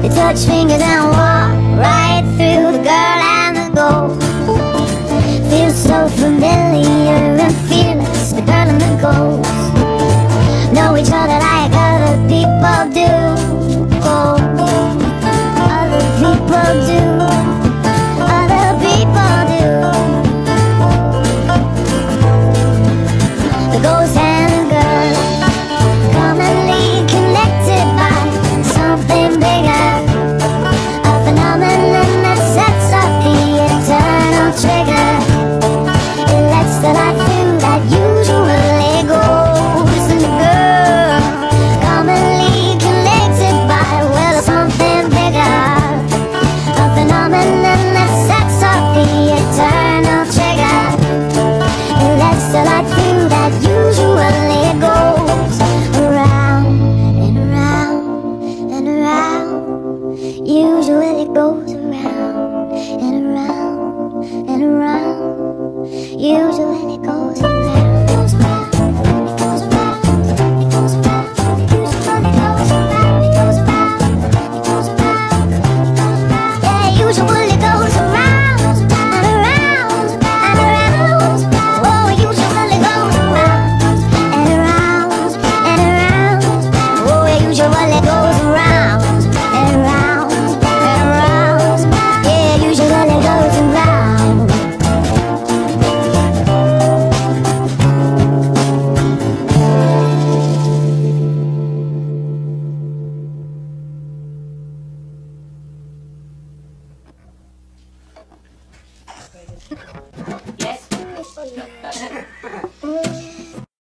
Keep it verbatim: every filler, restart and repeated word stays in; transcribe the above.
They touch fingers and walk right through the girl and the gold. Feels so familiar and fearless, the girl and the ghost. Know each other like other people do. Oh, other people do. Other people do. The ghost and the girl, commonly connected by something bigger, a phenomenon that sets off the eternal trigger. It lets the light through that usually goes in the girl, commonly connected by, well, something bigger, a phenomenon that sets off the eternal trigger. It lets the light through that usually goes around and around and around. Usually goes around and around and around. Usually it goes around. It goes around. It goes around. It goes around. Usually goes around. It goes around. It goes around. It goes around. Yeah, usually goes around and around and around. Oh, it usually goes around and around and around. Oh, it usually goes around and around and around. Yeah, it usually goes around. Yes.